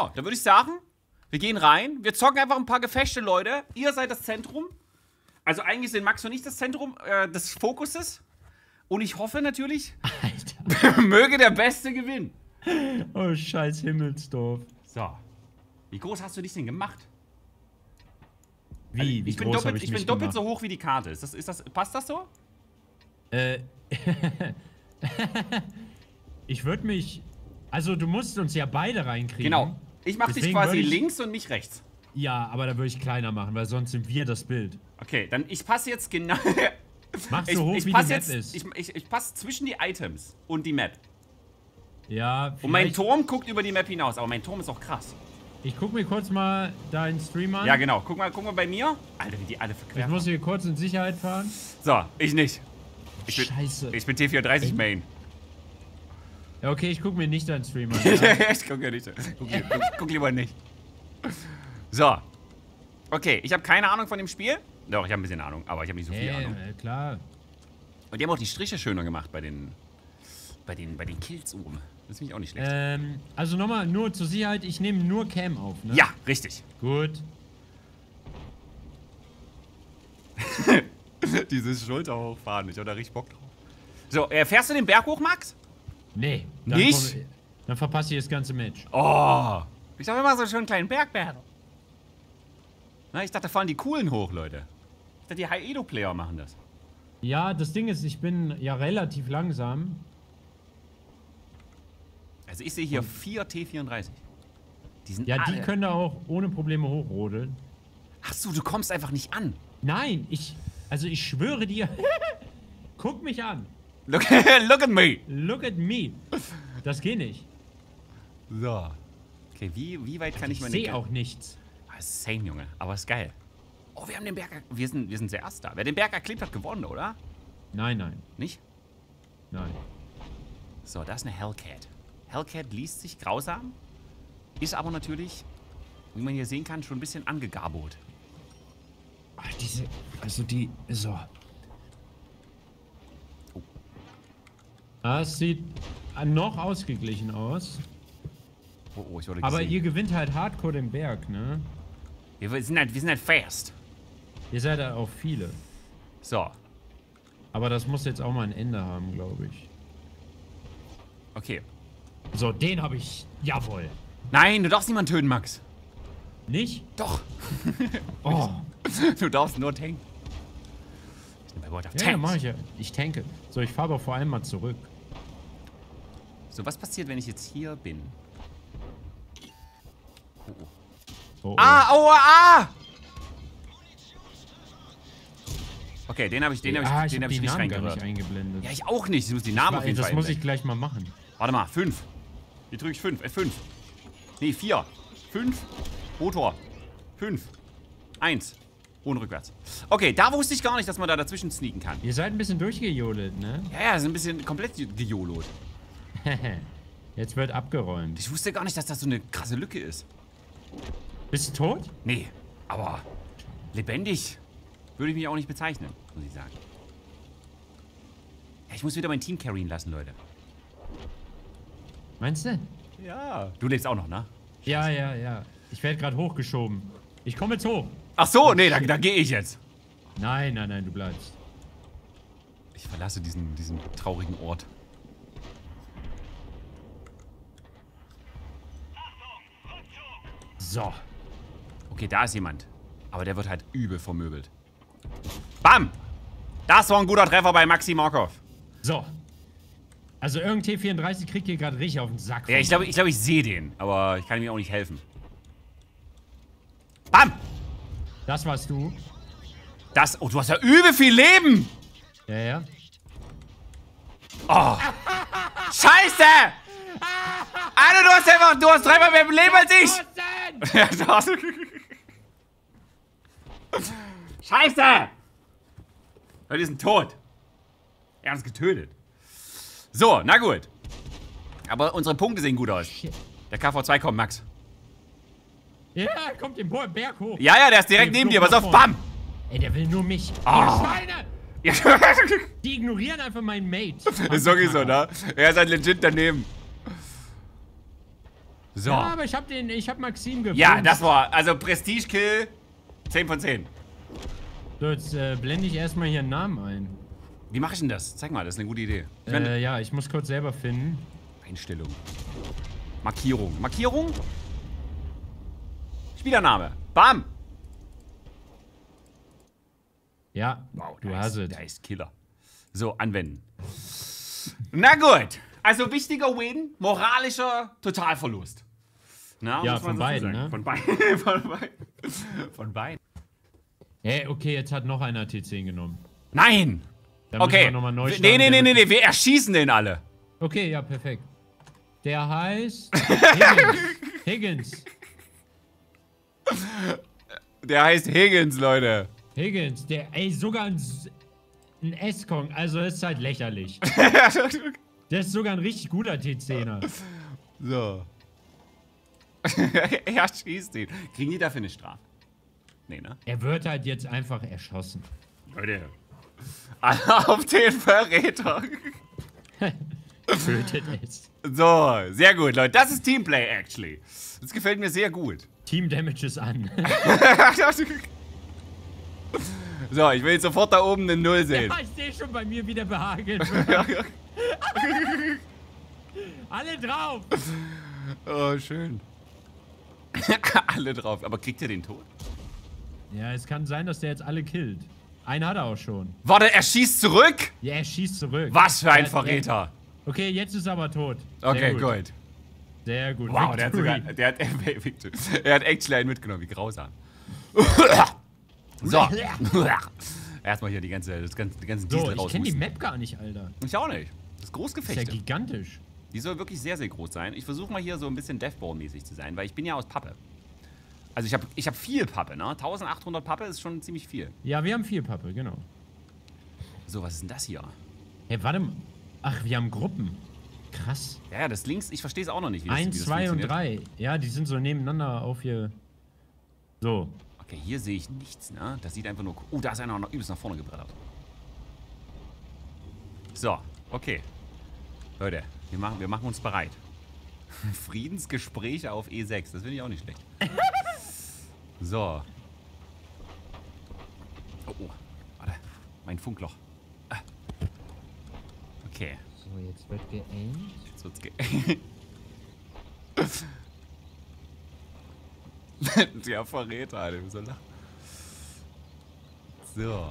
Ja, dann würde ich sagen, wir gehen rein. Wir zocken einfach ein paar Gefechte, Leute. Ihr seid das Zentrum. Also eigentlich sind Max und ich das Zentrum des Fokuses. Und ich hoffe natürlich, Alter. möge der Beste gewinnen. Oh, scheiß Himmelsdorf. So. Wie groß hast du dich denn gemacht? Wie? Also, Wie ich bin groß doppelt, hab mich doppelt gemacht? so hoch wie die Karte. Passt das so? Ich würde mich... Also, du musst uns ja beide reinkriegen. Genau. Ich mache dich Deswegen quasi würd ich- links und mich rechts. Ja, aber da würde ich kleiner machen, weil sonst sind wir das Bild. Okay, dann ich passe jetzt genau... Mach so hoch, wie die passe Map jetzt, ist. ich passe zwischen die Items und die Map. Ja, Und mein vielleicht- Turm guckt über die Map hinaus, aber mein Turm ist auch krass. Ich guck mir kurz mal deinen Stream an. Ja, genau. Guck mal bei mir. Alter, wie die alle Ich verqueren. muss hier kurz in Sicherheit fahren. So, ich nicht. Scheiße. Ich bin T34 Main. Ja, okay, ich guck mir nicht deinen Stream an. Ja? Ich guck ja nicht. Guck lieber nicht. So. Okay, ich habe keine Ahnung von dem Spiel. Doch, ich habe ein bisschen Ahnung, aber ich habe nicht so viel Ahnung. Klar. Und die haben auch die Striche schöner gemacht bei den Kills oben. Das finde ich auch nicht schlecht. Also nochmal, nur zur Sicherheit, ich nehme nur Cam auf, ne? Ja, richtig. Gut. Dieses Schulter hochfahren, ich habe da richtig Bock drauf. So, fährst du den Berg hoch, Max? Nee. Nicht? Dann verpasse ich das ganze Match. Oh, ich habe immer so einen schönen kleinen Berg. Na, ich dachte, da fahren die coolen hoch, Leute. Ich dachte, die High-Edo-Player machen das. Ja, das Ding ist, ich bin ja relativ langsam. Also ich sehe hier 4 T34. Die sind Ja, alle... die können da auch ohne Probleme hochrodeln. Ach so, du kommst einfach nicht an. Nein, ich schwöre dir. Guck mich an. Look at me. Look at me. Das geht nicht. So. Okay, wie weit kann ich Ich meine... sehe auch nichts. Ah, same, Junge. Aber ist geil. Oh, wir haben den Berg... Wir sind zuerst da. Wer den Berg erklebt hat, gewonnen, oder? Nein, nein, Nicht? nein. So, da ist eine Hellcat. Hellcat liest sich grausam, ist aber natürlich, wie man hier sehen kann, schon ein bisschen angegabelt. Ach, so. Oh. Das sieht noch ausgeglichen aus. Oh, ich wurde Aber gesehen. ihr gewinnt halt hardcore den Berg, ne? Wir sind halt fast. Ihr seid halt auch viele. So, Aber das muss jetzt auch mal ein Ende haben, glaube ich. okay. So, den habe ich. Jawohl. Nein, du darfst niemanden töten, Max. Nicht? Doch. Oh. Du darfst nur tanken. Ich bin bei World of Ja, Tanks. mach ich ja. Ich tanke. So, ich fahre aber vor allem mal zurück. So, was passiert, wenn ich jetzt hier bin? Oh, oh. Oh, oh. Ah! Okay, den habe ich ich nicht hab die Namen gar reingehört. nicht eingeblendet. Ja, ich auch nicht. Ich muss die Namen auf jeden Fall Das muss ich einblenden. gleich mal machen. Warte mal, 5. Wie drücke ich 5? F5. Nee, 4. 5. Motor. 5. 1. Ohne rückwärts. Okay, da wusste ich gar nicht, dass man da dazwischen sneaken kann. Ihr seid ein bisschen durchgejodelt, ne? Ja, ist ein bisschen komplett gejolot. Jetzt wird abgeräumt. Ich wusste gar nicht, dass das so eine krasse Lücke ist. Bist du tot? Nee, aber lebendig würde ich mich auch nicht bezeichnen, muss ich sagen. Ja, ich muss wieder mein Team carryen lassen, Leute. Meinst du? Ja. Du lebst auch noch, ne? Ja, ja, ja. Ich werde gerade hochgeschoben. Ich komme jetzt hoch. Ach so, nee, da gehe ich jetzt. Nein, nein, nein, du bleibst. Ich verlasse diesen traurigen Ort. So. Okay, da ist jemand. Aber der wird halt übel vermöbelt. Bam! Das war ein guter Treffer bei Maxi Markov. So. Also irgendein T34 kriegt hier gerade richtig auf den Sack. Ja, ich glaube, ich sehe den. Aber ich kann ihm auch nicht helfen. Bam! Das warst du. Oh, du hast ja übel viel Leben! Ja, ja. Oh! Scheiße! Alter, du hast dreimal mehr Leben als ich! Ja, du hast... Scheiße! Die sind tot. Er hat uns getötet. So, na gut. Aber unsere Punkte sehen gut aus. Shit. Der KV2 kommt, Max. Ja, kommt den Berg hoch. Ja, der ist direkt neben dir. Pass auf, bam! Ey, der will nur mich. Oh. Ihr Schweine! Ja. Die ignorieren einfach meinen Mate. Ist sowieso, ne? Er ist halt legit daneben. So. Ja, aber ich hab Maxim gefunden. Ja, das war, also Prestige-Kill, 10 von 10. So, jetzt blende ich erstmal hier einen Namen ein. Wie mache ich denn das? Zeig mal, das ist eine gute Idee. Ich meine, Ja, ich muss kurz selber finden. Einstellung. Markierung. Markierung? Spielername. Bam! Ja, Wow, du hast es. Der ist Killer. So, anwenden. Na gut. Also wichtiger Win, moralischer Totalverlust. Na, Ja, muss man von so beiden, sagen. ne? Von beiden. Von beiden. Von beiden. Hey, okay, jetzt hat noch einer T10 genommen. Nein! Da müssen Okay. wir noch mal neu Nee, starten, nee, der nee, wird- nee, wir erschießen den alle. Okay, ja, perfekt. Der heißt Higgins. Higgins. Der heißt Higgins, Leute. Higgins, sogar ein S-Kong, also das ist halt lächerlich. Der ist sogar ein richtig guter T10er. So. Er schießt ihn. Kriegen die dafür eine Strafe? Nee, ne? Er wird halt jetzt einfach erschossen. Leute. Alle auf den Verräter. Tötet es. So, sehr gut, Leute. Das ist Teamplay, actually. Das gefällt mir sehr gut. Team Damages an. So, ich will jetzt sofort da oben eine Null sehen. Ja, ich sehe schon bei mir, wie der behagelt wird. Alle drauf. Oh, schön. Alle drauf. Aber kriegt ihr den tot? Ja, es kann sein, dass der jetzt alle killt. Einen hat er auch schon. Warte, er schießt zurück? Ja, er schießt zurück. Was für ein Ja, Verräter. Okay, jetzt ist er aber tot. Sehr Okay, gut. Sehr gut. Wow, der hat sogar, Victory. er hat actually einen mitgenommen, wie grausam. So. Erstmal hier die ganzen So, Diesel ich kenne die raushusten. Map gar nicht, Alter. Ich auch nicht. Das ist Das ist ja Großgefechte. gigantisch. Die soll wirklich sehr, sehr groß sein. Ich versuche mal hier so ein bisschen Deathball-mäßig zu sein, weil ich bin ja aus Pappe. Also ich hab viel Pappe, ne? 1800 Pappe ist schon ziemlich viel. Ja, wir haben 4 Pappe, genau. So, was ist denn das hier? Hey, warte mal. Ach, wir haben Gruppen. Krass. Ja, das links, ich verstehe es auch noch nicht, wie das 1, 2 und funktioniert. 3. Ja, die sind so nebeneinander auf hier. So. Okay, hier sehe ich nichts, ne? Das sieht einfach nur... Oh, da ist einer noch übelst nach vorne gebrettert. So, okay. Leute, wir machen uns bereit. Friedensgespräche auf E6, das finde ich auch nicht schlecht. So. Oh, oh, warte. Mein Funkloch. Ah. Okay, So, jetzt wird geaimt. jetzt wird's Der Verräter, Alter, wie soll das? So.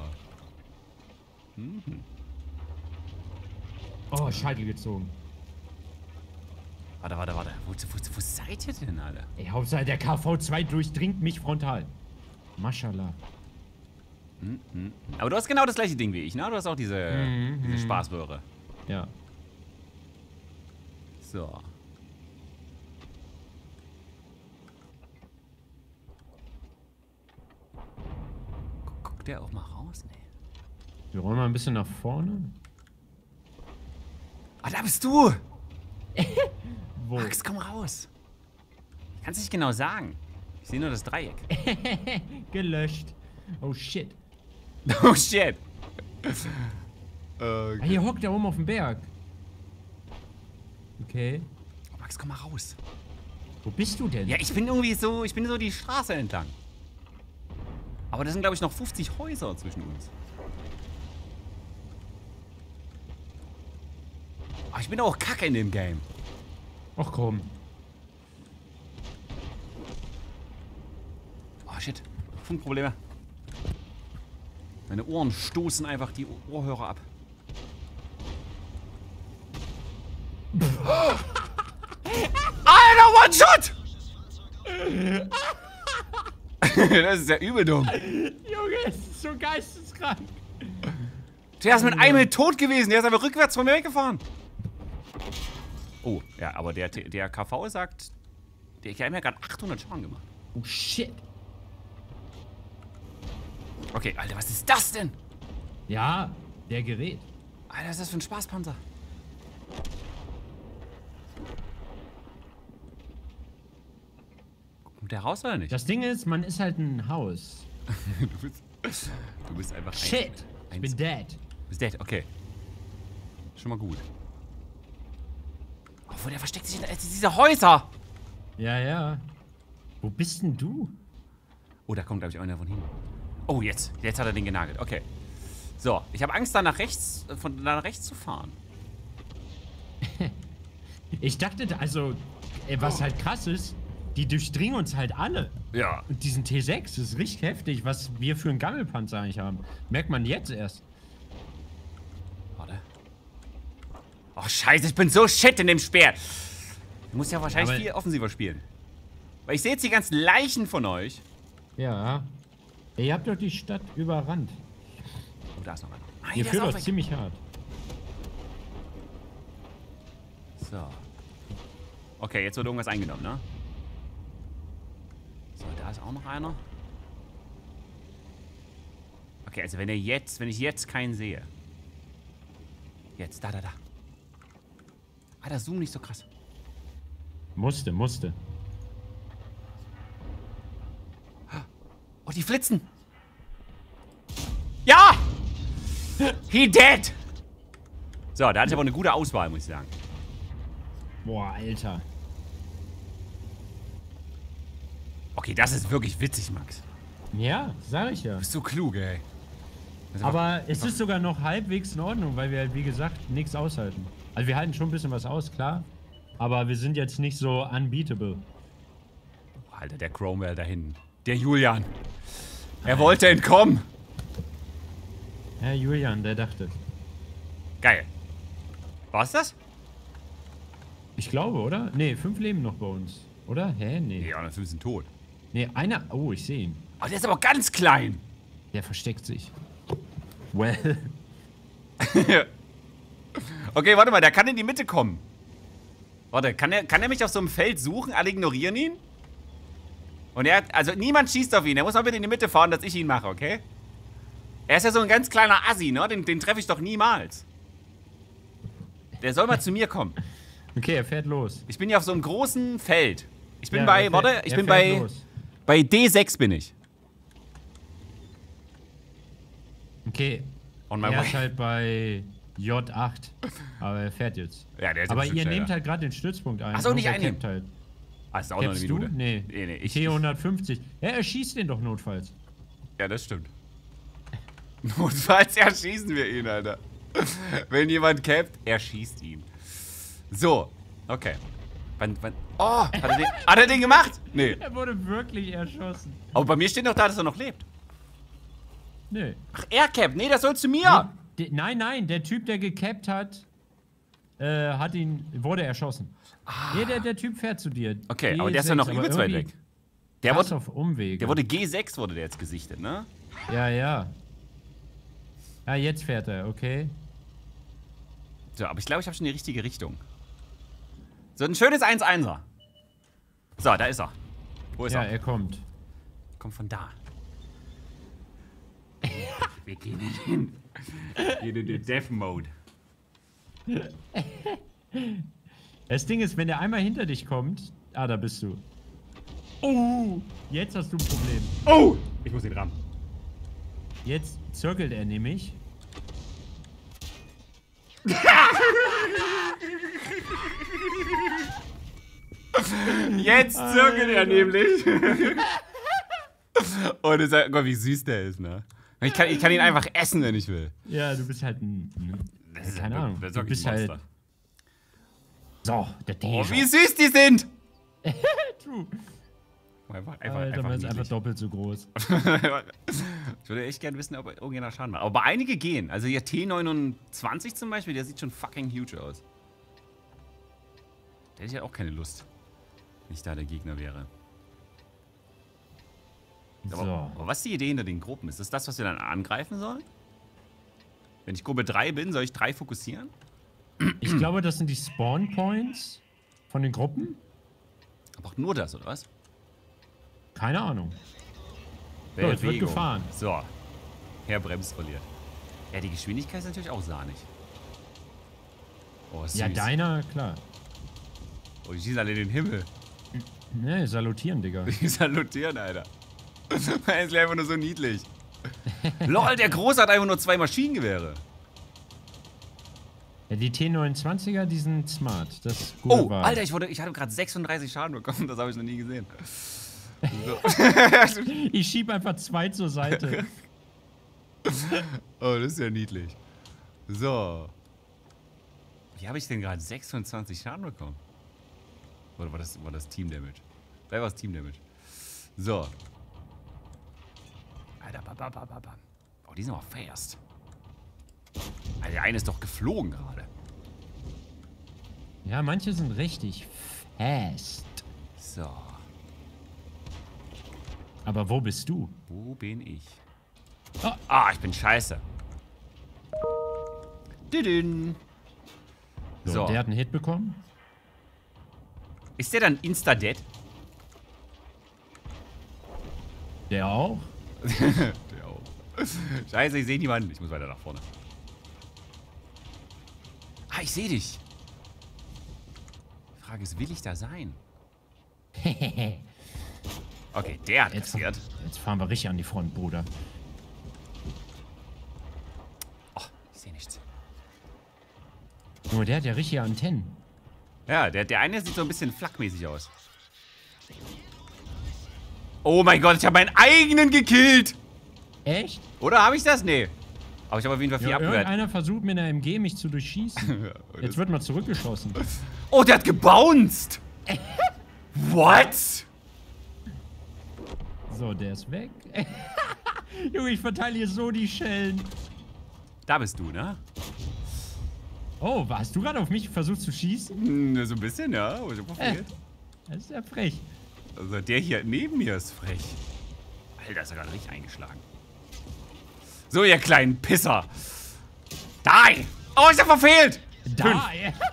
Oh, Scheitel gezogen. Warte. Wo seid ihr denn alle? Ey, Hauptsache der KV2 durchdringt mich frontal. Maschallah. Aber du hast genau das gleiche Ding wie ich, ne? Du hast auch diese Spaßröhre. Ja. So. Guckt der auch mal raus? Nee. Wir rollen mal ein bisschen nach vorne. Ah, da bist du! Wo? Max, komm raus! Ich kann es nicht genau sagen. Ich sehe nur das Dreieck. Gelöscht. Oh shit. Oh shit! Ah, hier hockt er oben auf dem Berg. Okay. Oh, Max, komm mal raus. Wo bist du denn? Ja, ich bin irgendwie so, die Straße entlang. Aber das sind, glaube ich, noch 50 Häuser zwischen uns. Oh, ich bin auch kacke in dem Game. Ach komm. Oh, shit. Funkprobleme. Meine Ohren stoßen einfach die Ohrhörer ab. Alter, One-Shot! Das ist ja übel dumm. Junge, es ist so geisteskrank. Der ist mit einem tot gewesen. Der ist aber rückwärts von mir weggefahren. Oh, ja, aber der KV sagt, der hat mir gerade 800 Schaden gemacht. Oh shit. Okay, Alter, was ist das denn? Ja, der Gerät. Alter, was ist das für ein Spaßpanzer? Kommt der raus oder nicht? Das Ding ist, man ist halt ein Haus. Du bist einfach Shit. Ich bin dead. Du bist dead, okay. Schon mal gut. Oh, wo der versteckt sich in diese Häuser. Ja, ja. Wo bist denn du? Oh, da kommt, glaube ich, einer von hinten. Oh, jetzt. Jetzt hat er den genagelt. Okay. So, ich habe Angst, da nach rechts, von da nach rechts zu fahren. Ich dachte, also, was halt krass ist, die durchdringen uns halt alle. Ja. Und diesen T6, das ist richtig heftig, was wir für einen Gammelpanzer eigentlich haben. Merkt man jetzt erst. Warte. Oh, scheiße, ich bin so shit in dem Speer. Du musst ja wahrscheinlich viel offensiver spielen. Weil ich sehe jetzt die ganzen Leichen von euch. Ja. Ihr habt doch die Stadt überrannt. Oh, da ist noch einer. Ah, Ihr der führt ist auch euch weg. ziemlich hart. So. Okay, jetzt wird irgendwas eingenommen, ne? So, da ist auch noch einer. Okay, also wenn ich jetzt keinen sehe. Jetzt, da. Ah, der Zoom nicht so krass. Musste. Oh, die flitzen. Ja! He dead! So, da hatte ich aber eine gute Auswahl, muss ich sagen. Boah, Alter. Okay, das ist wirklich witzig, Max. Ja, sag ich ja. Du bist so klug, ey. Aber es ist sogar noch halbwegs in Ordnung, weil wir halt, wie gesagt, nichts aushalten. Also wir halten schon ein bisschen was aus, klar. Aber wir sind jetzt nicht so unbeatable. Alter, der Cromwell da hinten. Der Julian. Er wollte entkommen. Ja, Julian, der dachte. Geil. War's das? Ich glaube, oder? Nee, 5 leben noch bei uns. Oder? Hä? Nee. Die anderen 5 sind tot. Nee, einer. Oh, ich sehe ihn. Aber der ist aber ganz klein. Der versteckt sich. Well. Okay, warte mal, der kann in die Mitte kommen. Warte, kann er mich auf so einem Feld suchen? Alle ignorieren ihn? Und also niemand schießt auf ihn. Er muss mal bitte in die Mitte fahren, dass ich ihn mache, okay? Er ist ja so ein ganz kleiner Assi, ne? Den treffe ich doch niemals. Der soll mal zu mir kommen. Okay, er fährt los. Ich bin ja auf so einem großen Feld. Ich bin Ja, bei, er warte, fährt- ich er bin fährt bei los. D6 bin ich. Okay. On my Er way. ist halt bei J8. Aber er fährt jetzt. Ja, der ist Aber ein bisschen ihr schneller. nehmt halt gerade den Stützpunkt ein. Ach so, nicht Und er einnehmen. cappt halt. Ah, ist auch noch eine Cappst du? Minute. Nee. Nee, T150. Ja, er schießt den doch notfalls. Ja, das stimmt. Notfalls erschießen wir ihn, Alter. Wenn jemand capt, erschießt ihn. So, okay. Oh, hat er den gemacht? Nee. Er wurde wirklich erschossen. Aber bei mir steht noch da, dass er noch lebt. Nö. Ach, er capt. Nee, das soll zu mir. Nein, der Typ, der gecappt hat, wurde erschossen. Nee, der Typ fährt zu dir. Okay, G6, aber der ist ja noch aber übelst weit irgendwie weg. Der krass wurde, auf Umwege. der wurde G6 wurde der jetzt gesichtet, ne? Ja, ja. Ja, jetzt fährt er, okay. So, aber ich glaube, ich habe schon die richtige Richtung. So, ein schönes 1-1er. So, da ist er. Wo ist Ja, er? er kommt. Kommt von da. Wir gehen hin. Gehen in den Death-Mode. Das Ding ist, wenn der einmal hinter dich kommt... Ah, da bist du. Oh, jetzt hast du ein Problem. Oh! Ich muss ihn rammen. Jetzt zirkelt er nämlich. Jetzt zirkelt er nämlich. Und ist halt, Gott, wie süß der ist, ne? Ich kann ihn einfach essen, wenn ich will. Ja, du bist halt ein... Keine Ahnung. Das ist Du wirklich bist ein halt... Monster. So, der Oh, Deja. wie süß die sind! True. Einfach Alter, man ist einfach niedlich. doppelt so groß. Ich würde echt gerne wissen, ob irgendjemand Schaden macht. Aber einige gehen. Also hier T29 zum Beispiel, der sieht schon fucking huge aus. Der hätte ja auch keine Lust, wenn ich da der Gegner wäre. Aber was ist die Idee hinter den Gruppen? Ist das, was wir dann angreifen sollen? Wenn ich Gruppe 3 bin, soll ich 3 fokussieren? Ich glaube, das sind die Spawn Points von den Gruppen. Aber auch nur das, oder was? Keine Ahnung. So, jetzt wird Bewegung. gefahren. So. Herr Brems verliert. Ja, die Geschwindigkeit ist natürlich auch sahnig. Oh, süß. Ja, deiner, klar. Oh, die schießen alle in den Himmel. Ne, salutieren, Digga. Die salutieren, Alter. Er ist einfach nur so niedlich. Lol, der Große hat einfach nur 2 Maschinengewehre. Ja, die T29er, die sind smart. Das ist gut. Oh, Alter, ich hatte gerade 36 Schaden bekommen. Das habe ich noch nie gesehen. So. Ich schieb einfach 2 zur Seite. Oh, das ist ja niedlich. So. Wie habe ich denn gerade 26 Schaden bekommen? Oder war das Team Damage? Da war es Team Damage. So. Alter, oh, die sind aber fast. Alter, der eine ist doch geflogen gerade. Ja, manche sind richtig fast. So. Aber wo bist du? Wo bin ich? Oh. Ah, ich bin scheiße. Düdün. So. Der hat einen Hit bekommen. Ist der dann insta-dead? Der auch? Der auch. Scheiße, ich sehe niemanden. Ich muss weiter nach vorne. Ah, ich sehe dich. Die Frage ist, will ich da sein? Okay, der hat kassiert. Jetzt fahren wir richtig an die Front, Bruder. Oh, ich sehe nichts. Nur der hat ja richtige Antennen. Ja, der eine sieht so ein bisschen flakmäßig aus. Oh mein Gott, ich habe meinen eigenen gekillt. Echt? Oder habe ich das? Nee. Aber ich habe auf jeden Fall 4 Ja, abgehört. irgendeiner versucht mit einer MG mich zu durchschießen. Jetzt wird mal zurückgeschossen. Oh, der hat gebounced. What? So, der ist weg. Junge, ich verteile hier so die Schellen. Da bist du, ne? Oh, hast du gerade auf mich versucht zu schießen? Hm, so ein bisschen, ja. Aber ich hab verfehlt. Das ist ja frech. Also der hier neben mir ist frech. Alter, ist er gerade richtig eingeschlagen. So, ihr kleinen Pisser. Die! Oh, ich hab verfehlt! Da!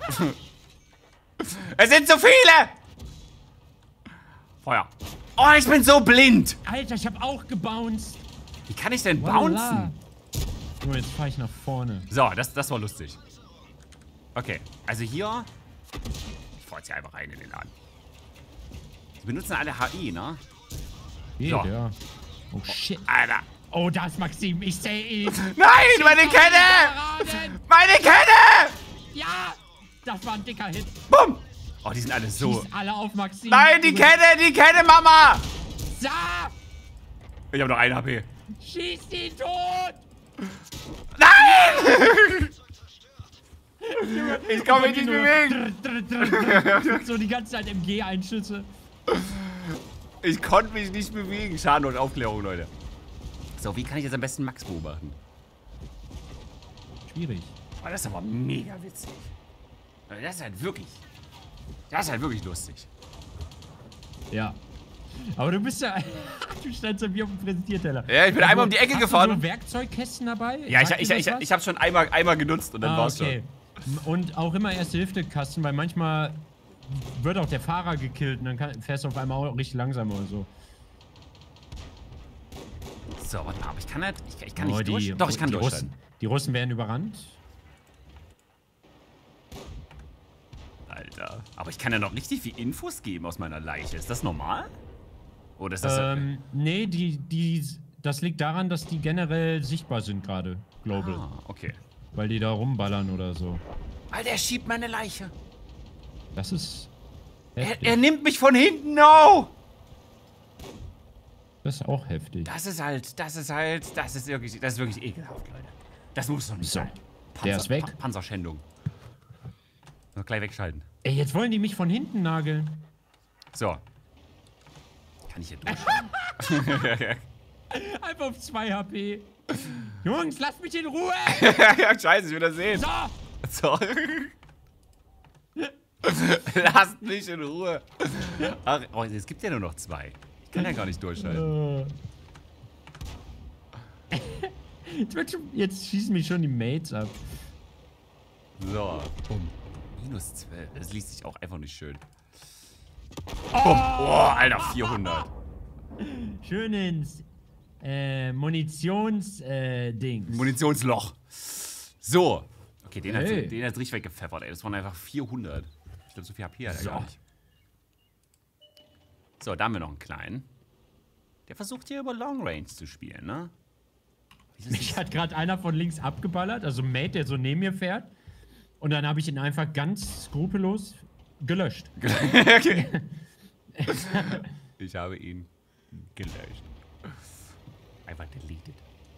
Es sind zu viele! Feuer. Oh, ich bin so blind! Alter, ich hab auch gebounced. Wie kann ich denn bouncen? So, jetzt fahre ich nach vorne. So, das war lustig. Okay, also hier... Ich fahr jetzt hier einfach rein in den Laden. Die benutzen alle HI, ne? Geht, So. ja. Oh, shit. Alter. Oh, da ist Maxim. Ich sehe ihn. Nein, meine Kette! Meine Kette! Ja! Das war ein dicker Hit. Bumm! Oh, die sind alle so... Schieß alle auf Maxim. Nein, die Kette, Mama! So! Ich habe noch 1 HP. Schieß die tot! Nein! Ich kann mich nicht bewegen. So die ganze Zeit MG-Einschüsse. Ich konnte mich nicht bewegen. Schaden und Aufklärung, Leute. So, wie kann ich jetzt am besten Max beobachten? Schwierig. Oh, das ist aber mega witzig. Das ist halt wirklich lustig. Ja. Aber du bist ja... Du standst ja wie auf dem Präsentierteller. Ja, ich bin einmal um die Ecke gefahren. Hast du so Werkzeugkästen dabei? Ja, ich hab's schon einmal genutzt und dann war's okay. Und auch immer Erste-Hilfe-Kasten, weil manchmal wird auch der Fahrer gekillt und dann fährst du auf einmal auch richtig langsam oder so. So, warte mal, aber ich kann halt, ich kann nicht durch. Doch, ich kann durchschalten. Die Russen werden überrannt. Alter. Aber ich kann ja noch richtig viel Infos geben aus meiner Leiche. Ist das normal? Oder ist das... Nee, das liegt daran, dass die generell sichtbar sind gerade, global. Ah, okay. Weil die da rumballern oder so. Alter, er schiebt meine Leiche. Das ist... Er nimmt mich von hinten, no! Das ist auch heftig. Das ist wirklich ekelhaft, Leute. Das muss doch nicht sein. Der ist weg. Panzerschändung. Noch gleich wegschalten. Ey, jetzt wollen die mich von hinten nageln. So. Kann ich hier durch? Einfach auf 2 HP. Jungs, lasst mich in Ruhe! Ja, scheiße, ich will das sehen. So! So. Lasst mich in Ruhe. Ach, oh, es gibt ja nur noch 2. Ich kann ja gar nicht durchschalten. Jetzt schießen mich schon die Mates ab. So. Bumm. Minus 12. Das liest sich auch einfach nicht schön. Bumm. Oh, Alter, 400. Schön ins Munitionsdings. Munitionsloch. So. Okay, den hat richtig weggepfeffert, ey. Das waren einfach 400. Ich glaube, so viel HP hat er gar nicht. So, da haben wir noch einen kleinen. Der versucht hier über Long Range zu spielen, ne? Mich hat gerade einer von links abgeballert, also ein Mate, der so neben mir fährt. Und dann habe ich ihn einfach ganz skrupellos gelöscht. Okay. Ich habe ihn gelöscht. Einfach deleted.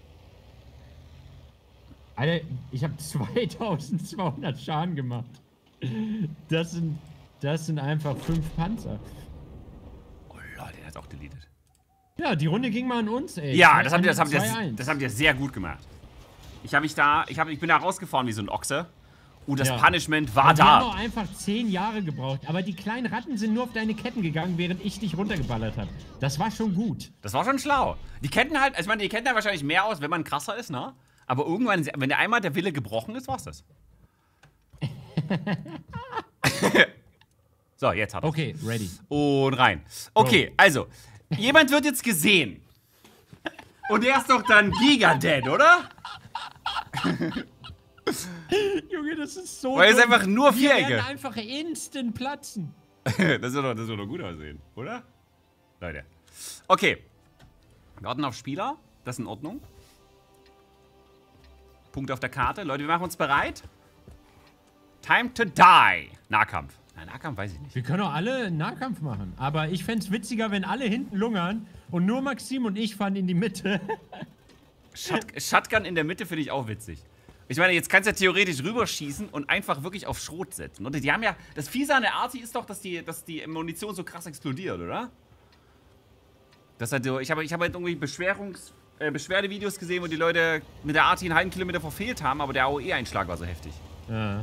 Alter, ich habe 2200 Schaden gemacht. Das sind einfach 5 Panzer. Oh Leute, der hat auch deleted. Ja, die Runde ging mal an uns, ey. Ja, das habt ihr sehr gut gemacht. Ich bin da rausgefahren wie so ein Ochse. Und das Punishment war da. Wir haben auch einfach 10 Jahre gebraucht. Aber die kleinen Ratten sind nur auf deine Ketten gegangen, während ich dich runtergeballert habe. Das war schon gut. Das war schon schlau. Die Ketten halt, also ich meine, die Ketten ja wahrscheinlich mehr aus, wenn man krasser ist, ne? Aber irgendwann, wenn der einmal der Wille gebrochen ist, war's das. So, jetzt hat er. Okay, ready. Und rein. Okay, also, jemand wird jetzt gesehen. Und der ist doch dann Giga-Dead, oder? Junge, das ist so. Weil es einfach nur Vierecke. Die werden einfach instant platzen. Das wird doch gut aussehen, oder? Leute. Okay. Wir warten auf Spieler. Das ist in Ordnung. Punkt auf der Karte. Leute, wir machen uns bereit. Time to die. Nahkampf. Na, Nahkampf weiß ich nicht. Wir können auch alle Nahkampf machen. Aber ich fände es witziger, wenn alle hinten lungern und nur Maxim und ich fahren in die Mitte. Shotgun in der Mitte finde ich auch witzig. Ich meine, jetzt kannst du ja theoretisch rüberschießen und einfach wirklich auf Schrot setzen. Und die haben ja. Das Fiese an der Arti ist doch, dass die Munition so krass explodiert, oder? Das hat so, ich habe halt irgendwie Beschwerdevideos gesehen, wo die Leute mit der Arti einen halben Kilometer verfehlt haben, aber der AOE-Einschlag war so heftig. Ja.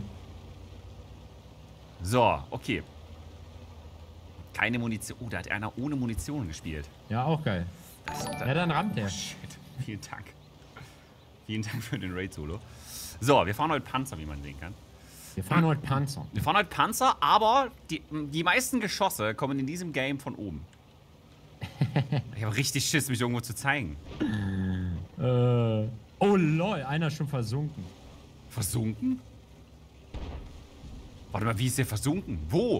So, okay. Keine Munition. Oh, da hat einer ohne Munition gespielt. Ja, auch geil. Ja, dann rammt der. Shit. Vielen Dank. Vielen Dank für den Raid-Solo. So, wir fahren heute Panzer, wie man sehen kann. Wir fahren heute Panzer. Wir fahren heute Panzer, aber die meisten Geschosse kommen in diesem Game von oben. Ich habe richtig Schiss, mich irgendwo zu zeigen. Oh lol, einer ist schon versunken. Versunken? Warte mal, wie ist der versunken? Wo?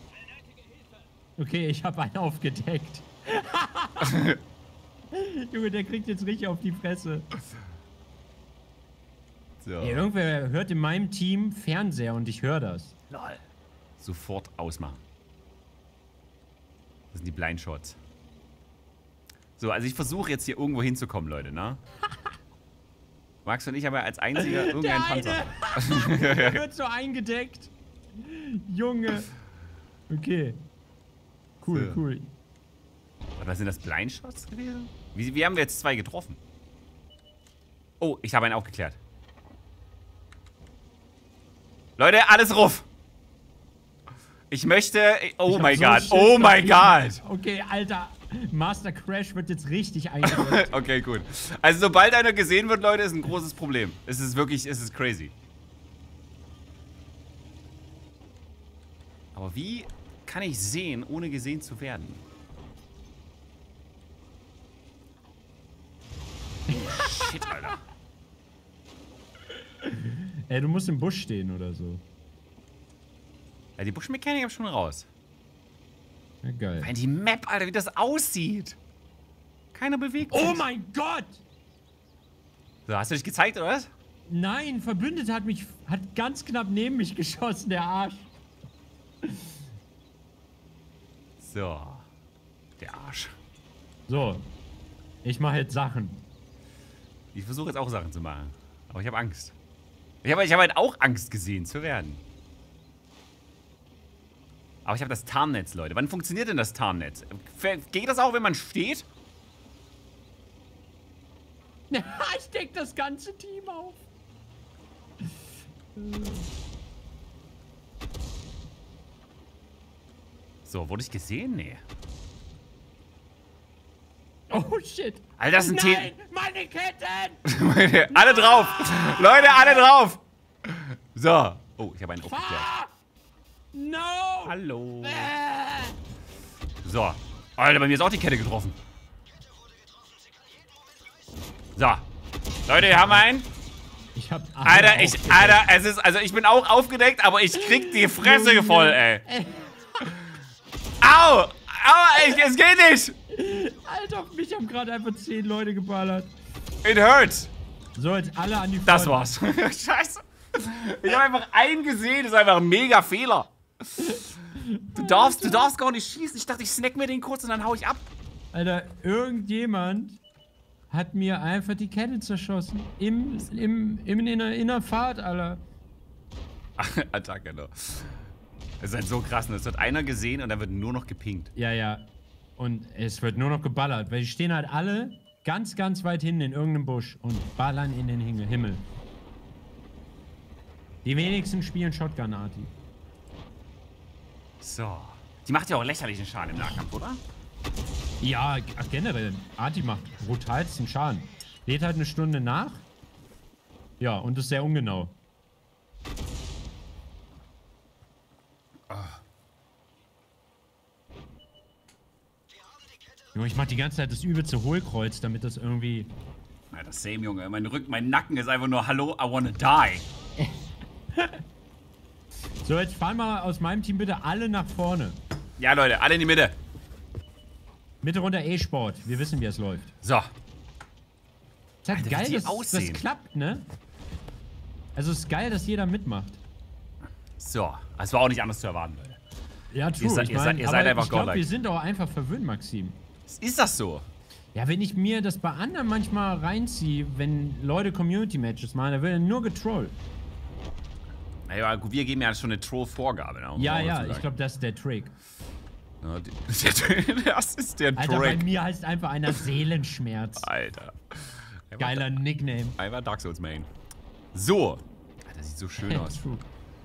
Okay, ich habe einen aufgedeckt. Junge, der kriegt jetzt richtig auf die Fresse. So. Ey, irgendwer hört in meinem Team Fernseher und ich höre das. Lol. Sofort ausmachen. Das sind die Blindshots. So, also ich versuche jetzt hier irgendwo hinzukommen, Leute, ne? Max und ich haben ja als einziger irgendeinen Panzer. Der wird so eingedeckt. Junge. Okay. Cool, so. Cool. Was sind das, Blindshots gewesen? Wie haben wir jetzt 2 getroffen? Oh, ich habe einen auch geklärt. Leute, alles ruf! Ich möchte... Oh mein Gott, oh mein Gott! Okay, Alter. Master Crash wird jetzt richtig eingedeckt. Okay, gut. Also sobald einer gesehen wird, Leute, ist ein großes Problem. Es ist wirklich, es ist crazy. Aber wie kann ich sehen, ohne gesehen zu werden? Shit, Alter. Ey, du musst im Busch stehen oder so. Ja, die Buschmechanik hab ich schon raus. Ja, geil. Die Map, Alter, wie das aussieht. Keiner bewegt sich. Oh mein Gott! So, hast du dich gezeigt, oder was? Nein, Verbündeter hat ganz knapp neben mich geschossen, der Arsch. So. Der Arsch. So. Ich mache jetzt Sachen. Ich versuche jetzt auch Sachen zu machen. Aber ich habe Angst. Ich habe halt auch Angst, gesehen zu werden. Aber ich habe das Tarnnetz, Leute. Wann funktioniert denn das Tarnnetz? Geht das auch, wenn man steht? Ich deck das ganze Team auf. So, wurde ich gesehen? Nee. Oh shit. Alter, das sind Nein, meine Ketten! Alle drauf! Leute, alle drauf! So. Oh, ich habe einen aufgeklärt. No! Hallo. So. Alter, bei mir ist auch die Kette getroffen. So. Leute, wir haben einen. Ich hab Alter, es ist, also ich bin auch aufgedeckt, aber ich krieg die Fresse voll, ey. Au! Au, es geht nicht! Alter, auf mich haben gerade einfach 10 Leute geballert. It hurts. So, jetzt alle an die Front. Das war's. Scheiße. Ich habe einfach einen gesehen, das ist einfach ein mega Fehler. Du darfst gar nicht schießen. Ich dachte, ich snack mir den kurz und dann hau ich ab. Alter, irgendjemand hat mir einfach die Kette zerschossen. In der Fahrt, Alter. Attacke, ne? Das ist halt so krass, ne? Es wird einer gesehen und dann wird nur noch gepinkt. Ja, ja. Und es wird nur noch geballert, weil die stehen halt alle ganz, ganz weit hinten in irgendeinem Busch und ballern in den Himmel. Die wenigsten spielen Shotgun-Arti. So. Die macht ja auch lächerlichen Schaden im Nahkampf, oder? Ja, generell. Arti macht brutalsten Schaden. Lädt halt eine Stunde nach. Ja, und ist sehr ungenau. Junge, ich mach die ganze Zeit das übelste Hohlkreuz, damit das irgendwie... Ja, das same, Junge. Mein Nacken ist einfach nur, hallo, I wanna die. So, jetzt fahren wir aus meinem Team bitte alle nach vorne. Ja, Leute, alle in die Mitte. Mitte runter E-Sport. Wir wissen, wie es läuft. So. Ist halt Alter, geil, wie die dass das aussehen. klappt, ne? Also es ist geil, dass jeder mitmacht. So. Es war auch nicht anders zu erwarten, Leute. Ja, true. Ihr seid einfach ich glaube, godlike. wir sind auch einfach verwöhnt, Maxim. Ist das so? Ja, wenn ich mir das bei anderen manchmal reinziehe, wenn Leute Community-Matches machen, da wird nur getrollt. Naja, gut, wir geben ja schon eine Troll-Vorgabe. Ne, Ja, ja, ich glaube, das ist der Trick. Ja, das ist der Alter, bei Trick. mir heißt einfach einer Seelenschmerz. Alter. Geiler Nickname. Einfach Dark Souls Main. So. Alter, sieht so schön aus. True.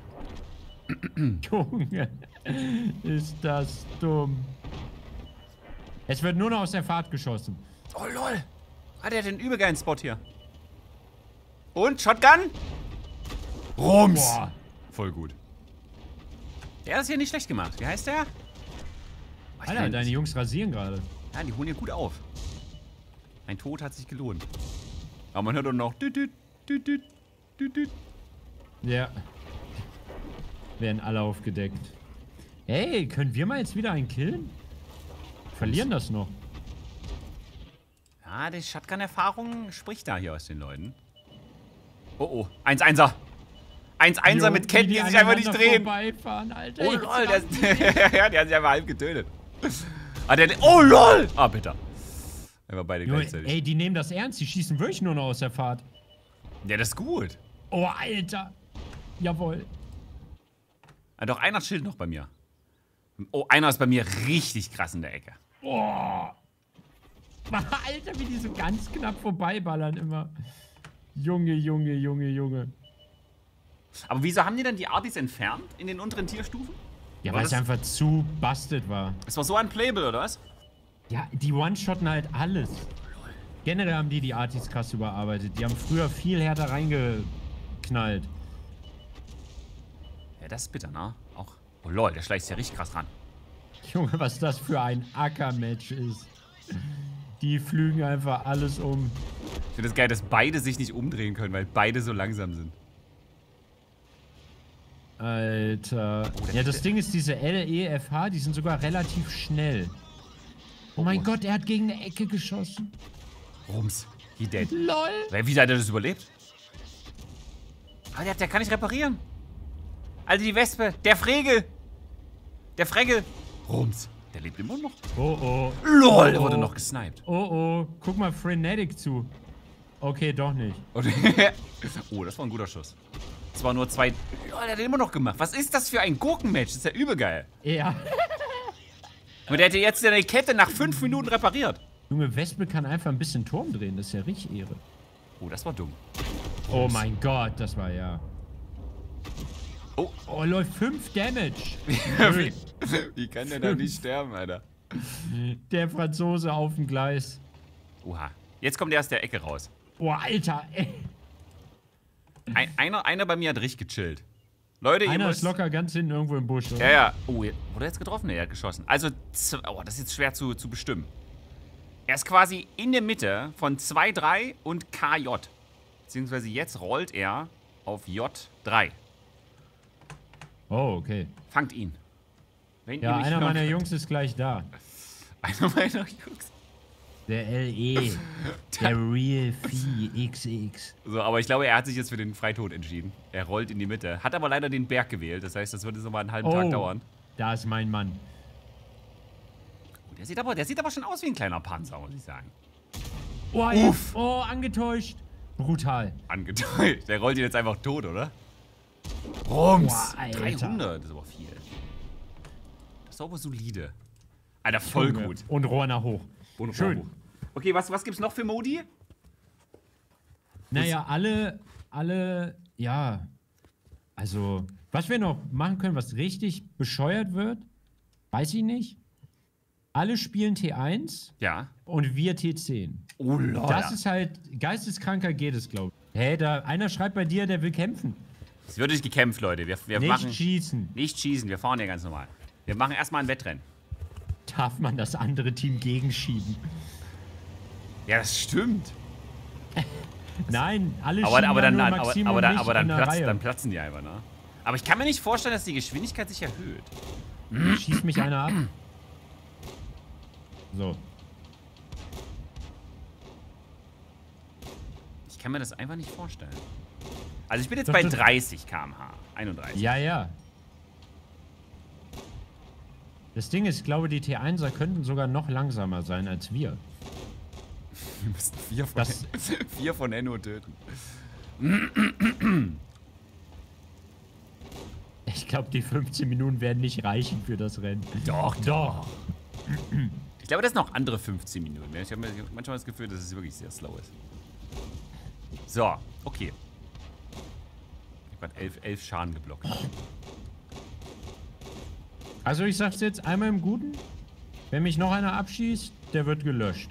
Junge, ist das dumm. Es wird nur noch aus der Fahrt geschossen. Oh, lol. Ah, der hat den übel geilen Spot hier. Und, Shotgun? Rums. Boah. Voll gut. Der hat es hier nicht schlecht gemacht. Wie heißt der? Oh, ich Alter, kann- deine Jungs rasieren gerade. Ja, die holen hier gut auf. Mein Tod hat sich gelohnt. Aber man hört doch noch. Düt, düt, düt, düt, düt, düt. Ja. Werden alle aufgedeckt. Ey, können wir mal jetzt wieder einen killen? Verlieren das noch. Ja, die Shotgun-Erfahrung spricht da hier aus den Leuten. Oh, oh. 1-1er. 1-1er mit Ketten, die sich einfach nicht drehen. Alter, Oh, lol. Der hat sich einfach halb getötet. Oh, lol. Ah, bitte. Einfach beide gleichzeitig. Ey, die nehmen das ernst. Die schießen wirklich nur noch aus der Fahrt. Ja, das ist gut. Oh, Alter. Jawohl. Ah, doch, einer chillt noch bei mir. Oh, einer ist bei mir richtig krass in der Ecke. Oh. Alter, wie die so ganz knapp vorbeiballern immer. Junge, Junge, Junge, Junge. Aber wieso haben die dann die Artis entfernt in den unteren Tierstufen? Ja, War weil es das- einfach zu busted war. Es war so unplayable, oder was? Ja, die One-Shotten halt alles. Generell haben die Artis krass überarbeitet. Die haben früher viel härter reingeknallt. Ja, das ist bitter, ne? Auch. Oh lol, der schleicht sich ja richtig krass ran. Junge, was das für ein Acker-Match ist. Die flügen einfach alles um. Ich finde es geil, dass beide sich nicht umdrehen können, weil beide so langsam sind. Alter. Oh, Ja, das Ding ist, diese LEFH, die sind sogar relativ schnell. Oh mein Gott, er hat gegen eine Ecke geschossen. Rums. He dead. LOL. Wie hat er das überlebt? Ah, der kann nicht reparieren. Also die Wespe. Der Fregel. Der Fregel. Rums. Der lebt immer noch. Oh oh. LOL, der wurde noch gesniped. Oh oh. Guck mal Frenetic zu. Okay, doch nicht. Oh, das war ein guter Schuss. Es war nur 2. LOL, der hat den immer noch gemacht. Was ist das für ein Gurkenmatch? Das ist ja übel geil. Ja. Und der hätte jetzt seine Kette nach 5 Minuten repariert. Junge, Wespe kann einfach ein bisschen Turm drehen. Das ist ja richtig Ehre. Oh, das war dumm. Oh mein Gott, das war ja... Oh. Oh, läuft 5 Damage. Wie kann der da nicht sterben, Alter? Der Franzose auf dem Gleis. Oha. Jetzt kommt er aus der Ecke raus. Oh, Alter, ey. Einer bei mir hat richtig gechillt. Leute, ihr Einer müsst... ist locker ganz hinten irgendwo im Busch, oder? Ja, ja. Oh, wurde er jetzt getroffen? Nee, er hat geschossen. Also, oh, das ist jetzt schwer zu bestimmen. Er ist quasi in der Mitte von 2-3 und KJ. Beziehungsweise jetzt rollt er auf J3. Oh, okay. Fangt ihn. Wenn Ja, ihr mich einer noch- meiner Jungs ist gleich da. Einer meiner Jungs. Der LE. Der Real Vieh XX. So, aber ich glaube, er hat sich jetzt für den Freitod entschieden. Er rollt in die Mitte. Hat aber leider den Berg gewählt. Das heißt, das wird jetzt nochmal einen halben Tag dauern. Da ist mein Mann. Der sieht aber schon aus wie ein kleiner Panzer, muss ich sagen. Oh, Uff. Oh, angetäuscht. Brutal. Angetäuscht. Der rollt ihn jetzt einfach tot, oder? Rums. Boah, Alter. 300, das ist aber viel. Das ist aber solide. Alter, voll gut. Und Rohr nach hoch. Und Schön. Rohr hoch. Okay, was gibt's noch für Modi? Naja, alle, ja. Also, was wir noch machen können, was richtig bescheuert wird, weiß ich nicht. Alle spielen T1 Ja. und wir T10. Oh Lord. Das ist halt, geisteskranker geht es, glaube ich. Hä, einer schreibt bei dir, der will kämpfen. Es wird nicht gekämpft, Leute. Wir Nicht machen schießen. nicht schießen, wir fahren hier ganz normal. Wir machen erstmal ein Wettrennen. Darf man das andere Team gegenschieben? Ja, das stimmt. Nein, alle Aber schieben dann, nur Maxim und mich in der Reihe. dann platzen die einfach, ne? Aber ich kann mir nicht vorstellen, dass die Geschwindigkeit sich erhöht. Schießt mich einer ab. So. Ich kann mir das einfach nicht vorstellen. Also ich bin jetzt Doch, bei das- 30 km/h. 31. Ja, ja. Das Ding ist, ich glaube, die T1er könnten sogar noch langsamer sein als wir. Wir müssen 4 von, Das- 4 von Enno töten. Ich glaube, die 15 Minuten werden nicht reichen für das Rennen. Doch. Ich glaube, das sind noch andere 15 Minuten. Ich habe manchmal das Gefühl, dass es wirklich sehr slow ist. So, okay. Ich habe 11 Schaden geblockt. Also ich sag's jetzt einmal im Guten. Wenn mich noch einer abschießt, der wird gelöscht.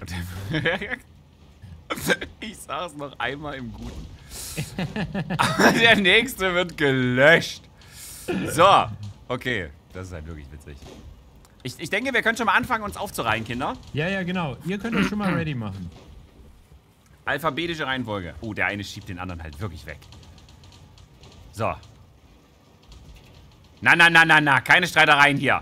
Ich sag's noch einmal im Guten. Der nächste wird gelöscht. So, okay. Das ist halt wirklich witzig. Ich denke, wir können schon mal anfangen, uns aufzureihen, Kinder. Ja, ja, genau. Ihr könnt euch schon mal ready machen. Alphabetische Reihenfolge. Oh, der eine schiebt den anderen halt wirklich weg. So. Na. Keine Streitereien hier.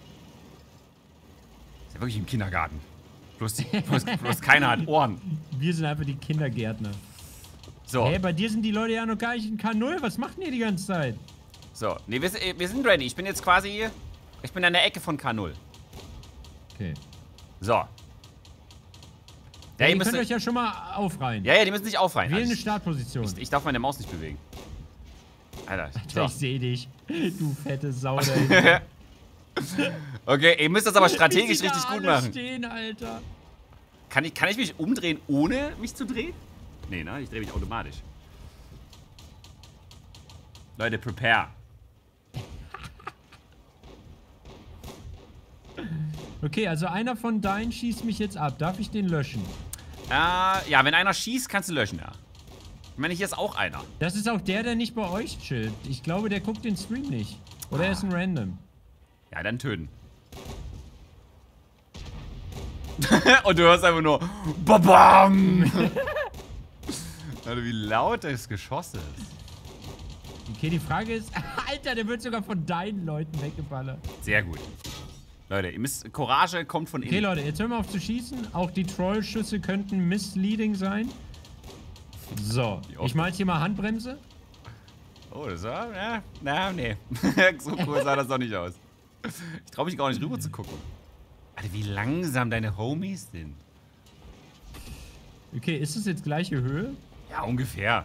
Ist ja wirklich im Kindergarten. Bloß keiner hat Ohren. Wir sind einfach die Kindergärtner. So. Hey, bei dir sind die Leute ja noch gar nicht in K0. Was macht ihr die ganze Zeit? So. Nee, wir sind ready. Ich bin jetzt quasi. Ich bin an der Ecke von K0. Okay. So. Ja, ihr ihr müsst könnt euch ja schon mal aufreihen. ja, die müssen sich aufreihen. Wähle Also eine Startposition. ich darf meine Maus nicht bewegen. Alter. So. Ich sehe dich. Du fette Sau da hinten. Okay, ihr müsst das aber strategisch Wie sie da richtig gut alle machen. Stehen, Alter. Kann ich mich umdrehen, ohne mich zu drehen? Nee, ne? Ich drehe mich automatisch. Leute, prepare. Okay, also einer von deinen schießt mich jetzt ab. Darf ich den löschen? Ja, wenn einer schießt, kannst du löschen, ja. Ich meine, hier ist auch einer. Das ist auch der nicht bei euch chillt. Ich glaube, der guckt den Stream nicht. Oder er ist ein Random. Ja, dann töten. Und du hörst einfach nur Babam! Alter, wie laut das Geschoss ist. Okay, die Frage ist... Alter, der wird sogar von deinen Leuten weggeballert. Sehr gut. Leute, ihr müsst... Courage kommt von Okay, innen. Leute, jetzt hören wir auf zu schießen. Auch die Trollschüsse könnten misleading sein. So, ich mache jetzt hier mal Handbremse. Oh, das war... nee. So cool sah das doch nicht aus. Ich traue mich gar nicht rüber zu gucken. Alter, wie langsam deine Homies sind. Okay, ist es jetzt gleiche Höhe? Ja, ungefähr.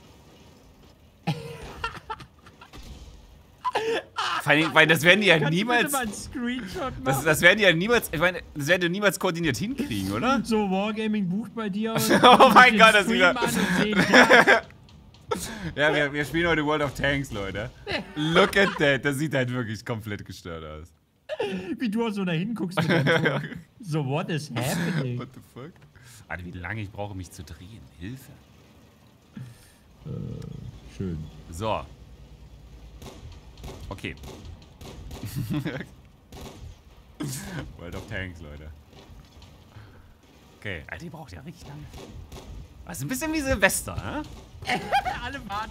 Vor allem, weil das werden die ja Kannst du niemals... bitte mal einen Screenshot machen? Das werden die ja niemals... Ich meine, das werden die niemals koordiniert hinkriegen, oder? So, Wargaming bucht bei dir. Und Oh mein den Gott, das Stream wieder- an und sehen, ja, Ja, wir spielen heute World of Tanks, Leute. Look at that. Das sieht halt wirklich komplett gestört aus. wie du auch so dahin guckst. Mit deinem Tor. So, what is happening? What the fuck? Alter, wie lange ich brauche, mich zu drehen. Hilfe. Schön. So. Okay. World of Tanks, Leute. Okay. Alter, die braucht ja richtig lange. Das ist ein bisschen wie Silvester, ne? Alle warten.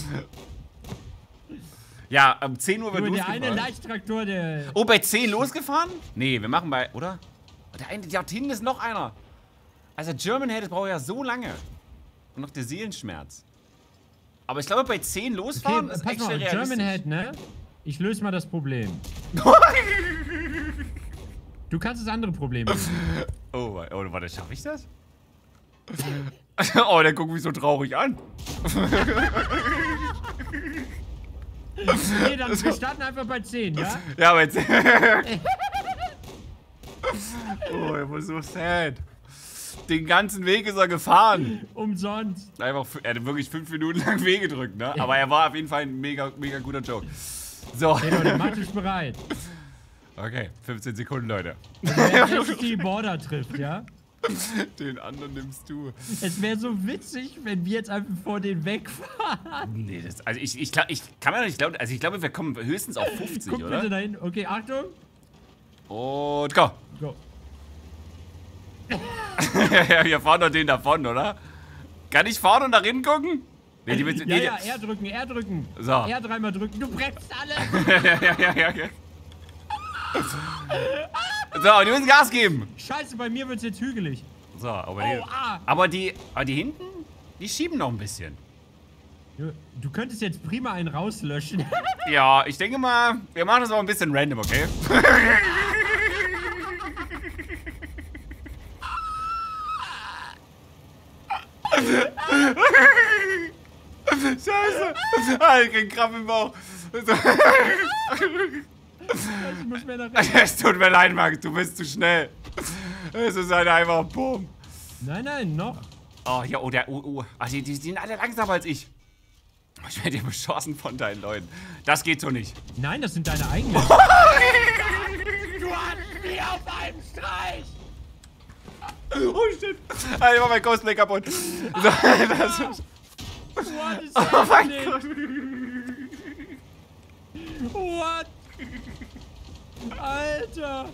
Ja, um 10 Uhr wird Nur der eine losgefahren. Leichttraktor, der... Oh, bei 10 losgefahren? Nee, wir machen bei... Oder? Oh, der eine, da hinten ist noch einer. Also German Head braucht ja so lange. Und noch der Seelenschmerz. Aber ich glaube, bei 10 losfahren ist echt realistisch. German Head, ne? Ich löse mal das Problem. Du kannst das andere Problem lösen. Oh, warte, schaffe ich das? Oh, der guckt mich so traurig an. Okay, dann wir starten einfach bei 10, ja? Ja, bei 10. Oh, er war so sad. Den ganzen Weg ist er gefahren. Umsonst. Einfach, er hat wirklich 5 Minuten lang Weh gedrückt, ne? Aber er war auf jeden Fall ein mega guter Joke. So. Hey Leute, macht euch bereit. Okay, 15 Sekunden, Leute. Wer jetzt die Border trifft, ja? Den anderen nimmst du. Es wäre so witzig, wenn wir jetzt einfach vor den wegfahren. Nee, also ich kann mir doch nicht glauben, also ich glaube, wir kommen höchstens auf 50, Guck oder? bitte dahin. Okay, Achtung. Und go. Go. Wir fahren doch den davon, oder? Kann ich vorne und nach hinten gucken? Nee, Ja, R drücken, R drücken. So. R dreimal drücken. Du bremst alle. ja. So, die müssen Gas geben. Scheiße, bei mir wird's jetzt hügelig. So, aber die hinten, die schieben noch ein bisschen. Du könntest jetzt prima einen rauslöschen. Ja, ich denke mal, wir machen das auch ein bisschen random, okay? Scheiße. Ich krieg Kraft im Bauch. Ich muss mehr nach rechts. Es tut mir leid, Max, du bist zu schnell. Es ist halt einfach Boom. Nein, noch. Oh, ja, Ach, die sind alle langsamer als ich. Ich werde dir beschossen von deinen Leuten. Das geht so nicht. Nein, das sind deine eigenen. Du hast mich auf einen Streich. Oh, shit. Alter, ich mach mein Cosplay kaputt. So, das ist... Oh mein Gott. What? Alter.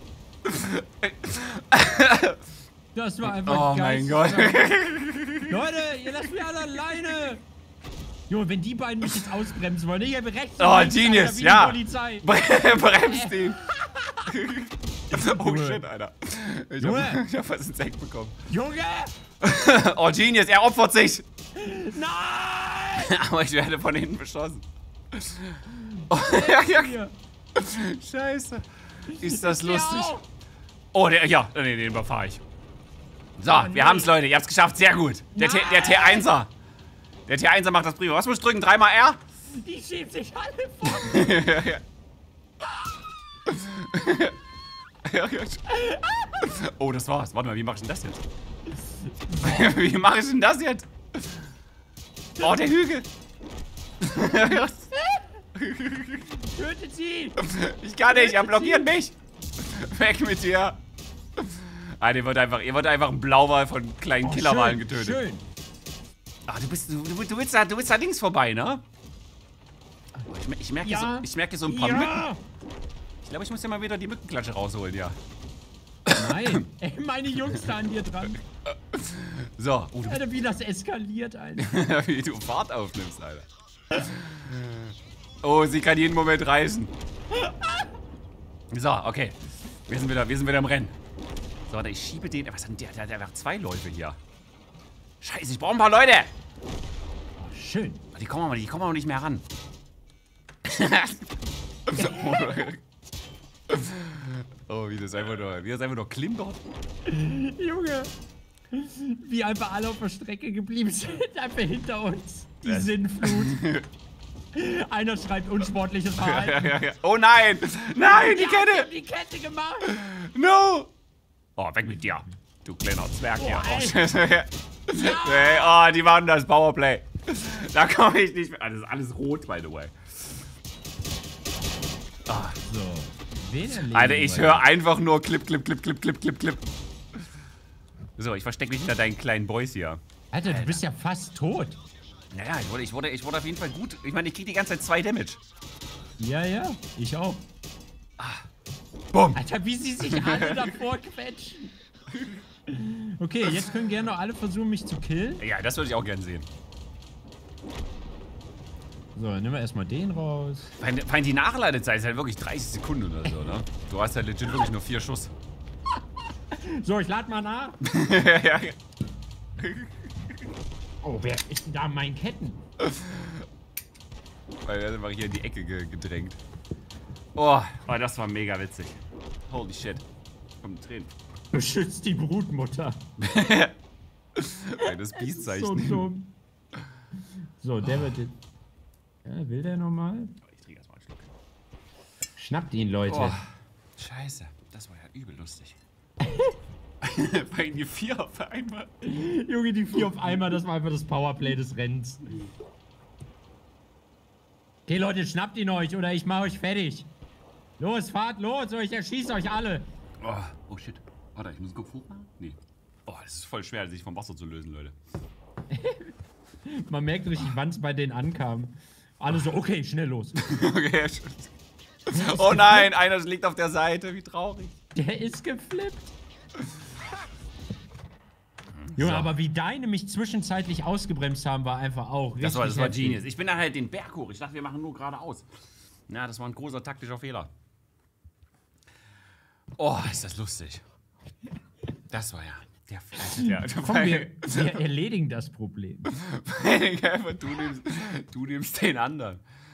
Das war einfach Oh mein Gott. Leute, ihr lasst mich alle alleine. Junge, wenn die beiden mich jetzt ausbremsen wollen, ich habe rechts. Oh, Genius, ja. Polizei. Bremst ihn. Oh Junge. shit, Alter. Ich hab was ins Eck bekommen. Junge! Oh, Genius, er opfert sich. Nein! Aber ich werde von hinten beschossen. Oh, Hier. Scheiße. Ist das Ich lustig. auch. Oh, den überfahre ich. So, wir haben's, Leute. Ihr habt's geschafft. Sehr gut. Der T1er. Der T1er macht das prima. Was muss ich drücken? 3-mal R? Die schiebt sich alle vor. Oh, das war's. Warte mal, wie mach ich denn das jetzt? Wie mache ich denn das jetzt? Oh, der Hügel. Tötet sie! Ich kann nicht, er blockiert mich. Weg mit dir. Ah, ihr wollt einfach einen Blauwal von kleinen Killerwalen getötet. Schön. Ach, du willst da links vorbei, ne? Oh, ich merke so ein paar Mücken. Ich glaube, ich muss ja mal wieder die Mückenklatsche rausholen, ja. Nein, ey, meine Jungs da an dir dran. So. Alter, wie das eskaliert, Alter. Wie du Fahrt aufnimmst, Alter. Oh, sie kann jeden Moment reißen. So, okay. Wir sind wieder im Rennen. So, warte, ich schiebe den. Was hat denn der? Der hat 2 Läufe hier. Scheiße, ich brauche ein paar Leute. Oh, schön. Die kommen aber nicht mehr ran. Oh, wie das einfach nur klimpert. Junge. Wie einfach alle auf der Strecke geblieben sind. Einfach hinter uns. Die Sinnflut. Einer schreibt unsportliches Verhalten. Ja. Oh nein! Nein, die Kette! Ich hab die Kette gemacht! No! Oh, weg mit dir. Du kleiner Zwerg hier. Oh, ey. Scheiße. Nee, oh, die machen das Powerplay. Da komme ich nicht mehr. Das ist alles rot, by the way. Oh. So. Alter, ich höre einfach nur Clip. So, ich verstecke mich hinter deinen kleinen Boys hier. Alter, du bist ja fast tot. Naja, ich wurde auf jeden Fall gut. Ich meine, ich kriege die ganze Zeit 2 Damage. Ja, ich auch. Bumm. Alter, wie sie sich alle davor quetschen. Okay, jetzt können gerne noch alle versuchen, mich zu killen. Ja, das würde ich auch gerne sehen. So, dann nehmen wir erstmal den raus. Vor allem die Nachladezeit ist halt wirklich 30 Sekunden oder so, ne? Du hast halt legit wirklich nur 4 Schuss. So, ich lade mal nach. Ja. Oh, wer ist denn da an meinen Ketten? Weil wir sind mal hier in die Ecke gedrängt. Oh, das war mega witzig. Holy shit. Kommt Tränen. Beschützt die Brutmutter. Das Biestzeichen. So dumm. So, der wird jetzt... Ja, will der nochmal? Ich trinke erstmal einen Schluck. Schnappt ihn, Leute. Oh, scheiße. Das war ja übel lustig. Bei die 4 auf einmal. Junge, die 4 auf einmal, das war einfach das Powerplay des Rennens. Okay, Leute, schnappt ihn euch oder ich mache euch fertig. Los, fahrt los, oder ich erschieße euch alle. Oh shit. Warte, ich muss den Kopf hochmachen? Nee. Oh, das ist voll schwer, sich vom Wasser zu lösen, Leute. Man merkt richtig, wann es bei denen ankam. Alle so, okay, schnell los. Okay, oh nein, einer liegt auf der Seite, wie traurig. Der ist geflippt. Junge, So. aber wie deine mich zwischenzeitlich ausgebremst haben, war einfach auch richtig Das war heftig. Genius. Ich bin dann halt den Berg hoch. Ich dachte, wir machen nur geradeaus. Ja, das war ein großer taktischer Fehler. Oh, ist das lustig. Das war ja der Komm, wir erledigen das Problem. du nimmst den anderen.